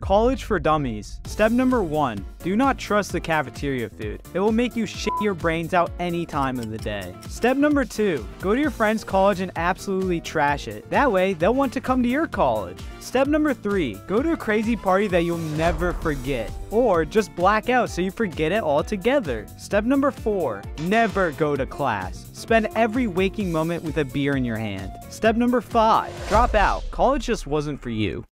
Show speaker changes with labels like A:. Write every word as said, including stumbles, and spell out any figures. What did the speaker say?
A: College for Dummies. Step number one, do not trust the cafeteria food. It will make you shit your brains out any time of the day. Step number two, go to your friend's college and absolutely trash it. That way, they'll want to come to your college. Step number three, go to a crazy party that you'll never forget. Or just black out so you forget it altogether. Step number four, never go to class. Spend every waking moment with a beer in your hand. Step number five, drop out. College just wasn't for you.